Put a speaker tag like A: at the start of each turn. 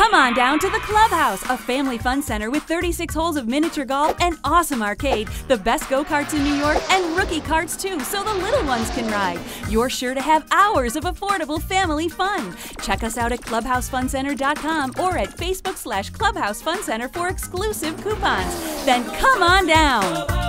A: Come on down to the Clubhouse, a family fun center with 36 holes of miniature golf, an awesome arcade, the best go-karts in New York, and rookie carts too, so the little ones can ride. You're sure to have hours of affordable family fun. Check us out at clubhousefuncenter.com or at Facebook/Clubhouse Fun Center for exclusive coupons. Then come on down.